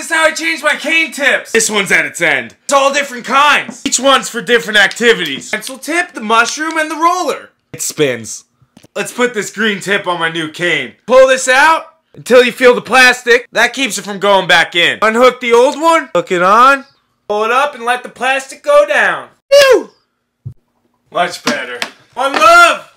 this is how I change my cane tips. This one's at its end. It's all different kinds. Each one's for different activities. Pencil tip, the mushroom, and the roller. It spins. Let's put this green tip on my new cane. Pull this out until you feel the plastic. That keeps it from going back in. Unhook the old one, hook it on, pull it up, and let the plastic go down. Whew! Much better. One love!